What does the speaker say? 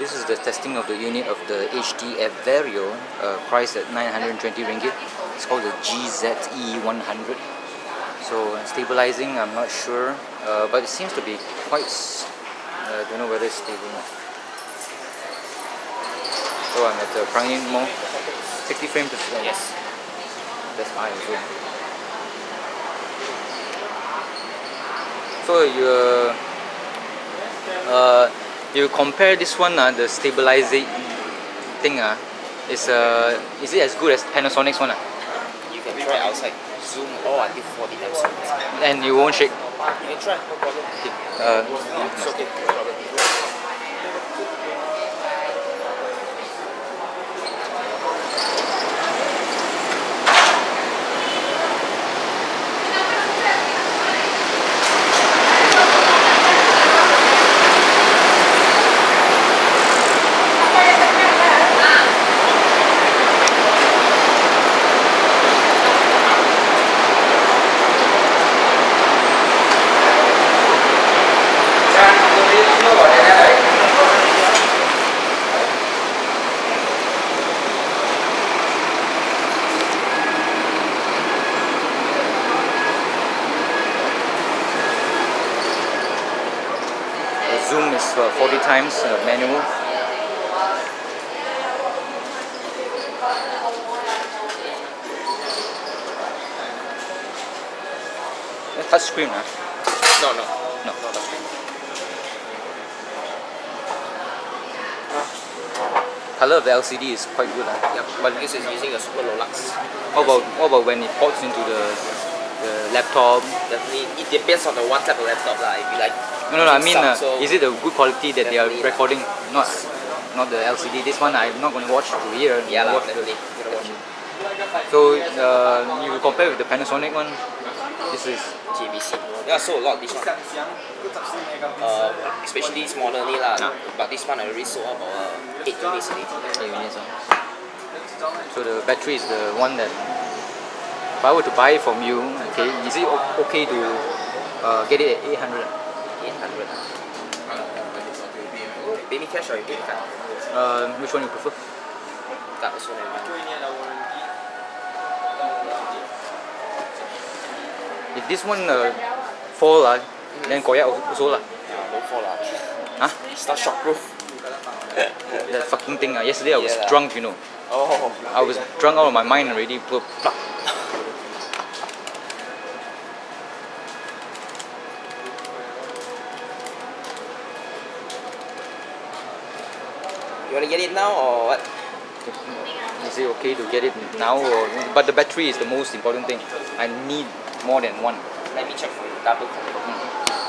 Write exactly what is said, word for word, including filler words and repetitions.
This is the testing of the unit of the H D F Vario, uh, priced at nine hundred twenty ringgit. It's called the G Z E one hundred. So uh, stabilizing, I'm not sure, uh, but it seems to be quite. I uh, don't know whether it's stable or not. So I'm at the primary mode, sixty frames per second. Yes. That's high also. So you uh, you compare this one, uh, the stabilizing thing, uh, is uh, is it as good as Panasonic's one? Uh? You can try outside, zoom all until forty times. And you won't shake? You can try, no problem. Uh, It's okay, no problem. Zoom is uh, forty times uh, manual. A touch screen, huh? No, no. No. No touch screen. Color of the L C D is quite good, huh? Yeah, but this is using a super low lux. What about, what about when it ports into the, the laptop? Definitely, it depends on the what type of laptop lah. If you like. No, no, no, I mean, uh, Samsung, is it a good quality that they are definitely. recording? Not, not the L C D. This one I'm not going to watch through here. Yeah, lah, watch. definitely. You can watch it. So uh, you compare with the Panasonic one. This is J V C. Yeah, so a lot this one. Uh, especially smaller ni lah. Ah. But this one I already sold out about uh, eight units already. eight units. Huh? So the battery is the one that, if I were to buy it from you, okay, is it o- okay to uh, get it at eight hundred? eight hundred. Pay me cash or you pay me card? Uh, which one you prefer? Card also never mind. If this one uh, fall, uh, then koyak also lah. Yeah, don't fall lah. Huh? It's not shockproof. That fucking thing. Uh, yesterday I was Yeah lah. drunk, you know. Oh. I was drunk out of my mind already. Plop. You wanna get it now or what? Is it okay to get it now? Or, but the battery is the most important thing. I need more than one. Let me check for you. Double confirm. Mm.